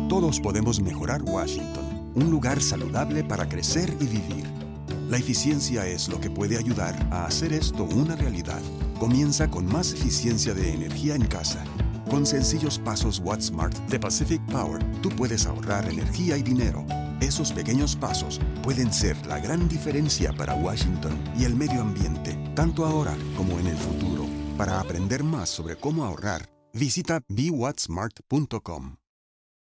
Todos podemos mejorar Washington, un lugar saludable para crecer y vivir. La eficiencia es lo que puede ayudar a hacer esto una realidad. Comienza con más eficiencia de energía en casa. Con sencillos pasos WattSmart de Pacific Power, tú puedes ahorrar energía y dinero. Esos pequeños pasos pueden ser la gran diferencia para Washington y el medio ambiente, tanto ahora como en el futuro. Para aprender más sobre cómo ahorrar, visita bwattsmart.com.